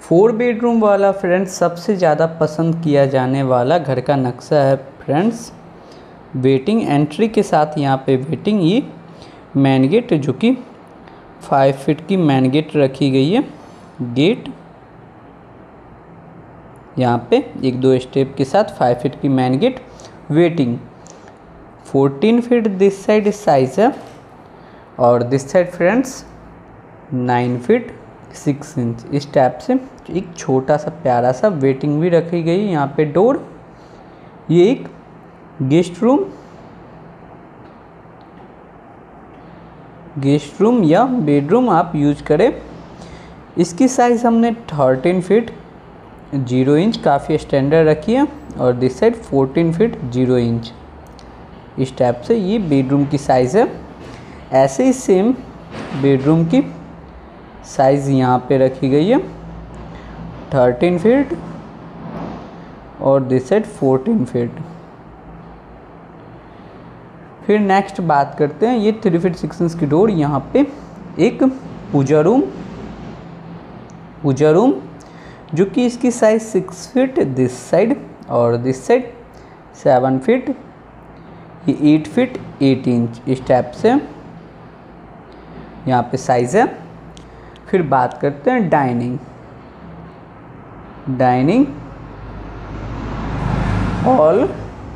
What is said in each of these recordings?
4 bedroom वाला friends सबसे ज़्यादा पसंद किया जाने वाला घर का नक्शा है फ्रेंड्स। वेटिंग एंट्री के साथ यहाँ पे वेटिंग, ये मेन गेट जो कि 5 फीट की मेन गेट रखी गई है। गेट यहाँ पे 1-2 स्टेप के साथ 5 फीट की main gate. Waiting 14 feet this side size है और this side friends 9 feet 6 inch. इस टाइप से एक छोटा सा प्यारा सा वेटिंग भी रखी गई यहाँ पे। डोर, ये एक गेस्ट रूम या बेडरूम आप यूज करें। इसकी साइज़ हमने 13 फीट 0 इंच काफ़ी स्टैंडर्ड रखी है और दिस साइड 14 फीट 0 इंच। इस टाइप से ये बेडरूम की साइज़ है। ऐसे ही सेम बेडरूम की साइज़ यहाँ पे रखी गई है 13 फीट और दिस साइड 14 फीट। फिर नेक्स्ट बात करते हैं, ये 3 फीट 6 इंच की डोर। यहाँ पे एक पूजा रूम जो कि इसकी साइज 6 फीट दिस साइड और दिस साइड 7 फीट, ये 8 फीट 8 इंच। इस टाइप से यहाँ पे साइज़ है। फिर बात करते हैं डाइनिंग हॉल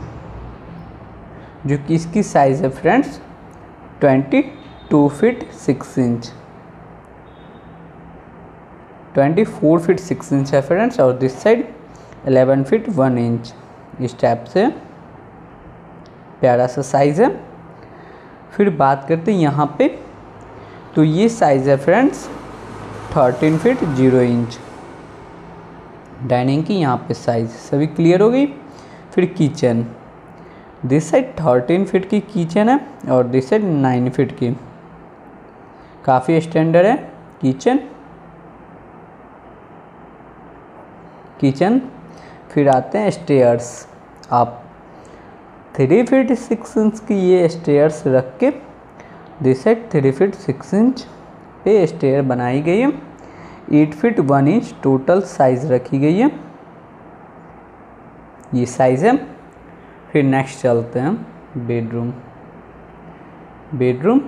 जो कि इसकी साइज़ है friends 22 feet 6 inch, 24 feet 6 inch है फ्रेंड्स और दिस साइड 11 फीट 1 इंच। इस टाइप से प्यारा सा साइज़ है। फिर बात करते हैं यहाँ पे, तो ये साइज़ है फ्रेंड्स 13 फीट 0 इंच। डाइनिंग की यहाँ पे साइज़ सभी क्लियर हो गई। फिर किचन, दिस साइड 13 फीट की किचन है और दिस साइड 9 फीट की, काफ़ी स्टैंडर्ड है किचन। फिर आते हैं स्टेयर्स। आप 3 फीट 6 इंच की ये स्टेयर्स रख के दिस साइड 3 फीट 6 इंच पे स्टेयर बनाई गई है। 8 फीट 1 इंच टोटल साइज़ रखी गई है, ये साइज़ है। फिर नेक्स्ट चलते हैं bedroom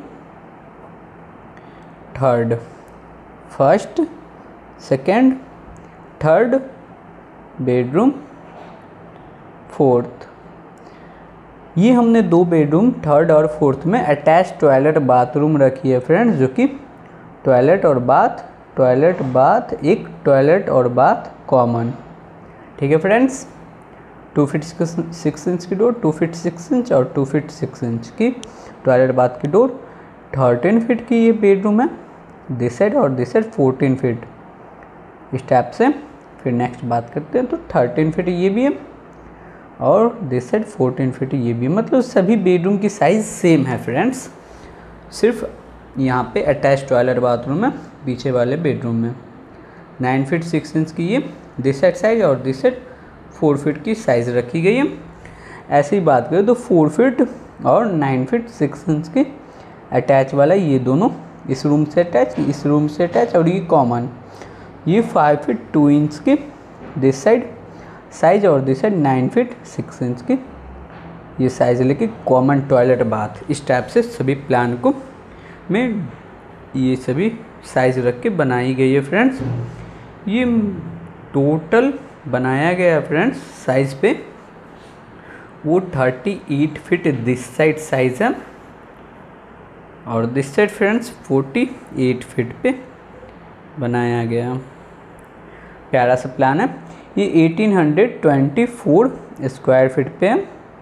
third, first second third, bedroom fourth. ये हमने 2 बेडरूम थर्ड और फोर्थ में अटैच टॉयलेट बाथरूम रखी है फ्रेंड्स, जो कि टॉयलेट और बाथ एक टॉयलेट और बाथ कॉमन। ठीक है फ्रेंड्स, 2 फीट 6 इंच की डोर, 2 फीट 6 इंच और 2 फीट 6 इंच की टॉयलेट बाथ की डोर। 13 फीट की ये बेडरूम है दिस साइड और दिस साइड 14 फीट, इस टाइप से। फिर नेक्स्ट बात करते हैं, तो 13 फीट ये भी है और दिस साइड 14 फीट ये भी है। मतलब सभी बेडरूम की साइज़ सेम है फ्रेंड्स, सिर्फ यहाँ पे अटैच टॉयलेट बाथरूम है पीछे वाले बेडरूम में। 9 फीट 6 इंच की ये दिस साइड साइज और दिस साइड 4 फीट की साइज़ रखी गई है। ऐसे ही बात करें तो 4 फीट और 9 फीट 6 इंच की अटैच वाला, ये दोनों इस रूम से अटैच और ये कॉमन, ये 5 फीट 2 इंच की दिस साइड साइज और दिस साइड 9 फीट 6 इंच की ये साइज़ लेके कॉमन टॉयलेट बाथ। इस टाइप से सभी प्लान को में ये सभी साइज़ रख के बनाई गई है फ्रेंड्स। ये टोटल बनाया गया फ्रेंड्स साइज़ पे वो 38 फीट दिस साइड साइज़ है और दिस साइड फ्रेंड्स 48 फीट पे बनाया गया। प्यारा सा प्लान है। ये 1824 स्क्वायर फीट पे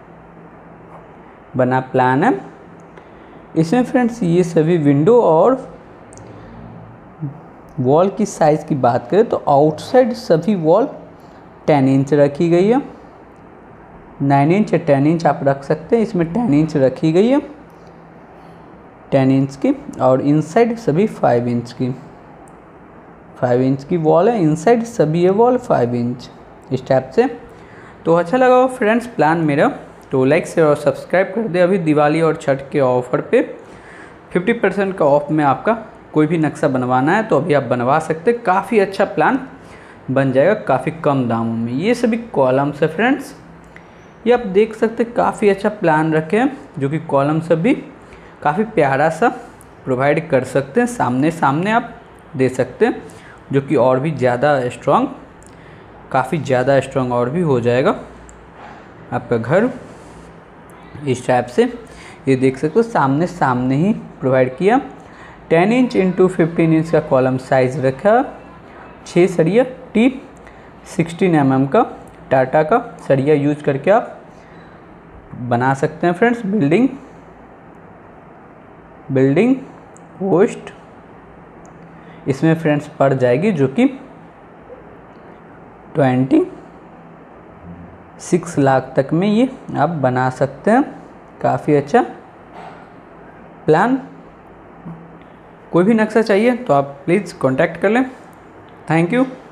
बना प्लान है। इसमें फ्रेंड्स ये सभी विंडो और वॉल की साइज़ की बात करें तो आउटसाइड सभी वॉल 10 इंच रखी गई है। 9 इंच या 10 इंच आप रख सकते हैं, इसमें 10 इंच रखी गई है 10 इंच की। और इनसाइड सभी 5 इंच की वॉल है, इनसाइड सभी ये वॉल 5 इंच, इस टाइप से। तो अच्छा लगा हो फ्रेंड्स प्लान मेरा, तो लाइक शेयर और सब्सक्राइब कर दे। अभी दिवाली और छठ के ऑफ़र पे 50% का ऑफ में आपका कोई भी नक्शा बनवाना है तो अभी आप बनवा सकते हैं। काफ़ी अच्छा प्लान बन जाएगा काफ़ी कम दामों में। ये सभी कॉलम्स है फ्रेंड्स, ये आप देख सकते हैं काफ़ी अच्छा प्लान रखे हैं, जो कि कॉलम सभी काफ़ी प्यारा सा प्रोवाइड कर सकते हैं। सामने सामने आप दे सकते हैं, जो कि और भी ज़्यादा स्ट्रॉन्ग, काफ़ी ज़्यादा स्ट्रॉन्ग और भी हो जाएगा आपका घर। इस टाइप से ये देख सकते हो सामने सामने ही प्रोवाइड किया। 10 इंच इंटू 15 इंच का कॉलम साइज़ रखा। 6 सरिया टीप 16 mm का टाटा का सरिया यूज करके आप बना सकते हैं फ्रेंड्स। बिल्डिंग पोस्ट इसमें फ्रेंड्स पड़ जाएगी, जो कि 26 लाख तक में ये आप बना सकते हैं। काफ़ी अच्छा प्लान। कोई भी नक्शा चाहिए तो आप प्लीज़ कांटेक्ट कर लें। Thank you.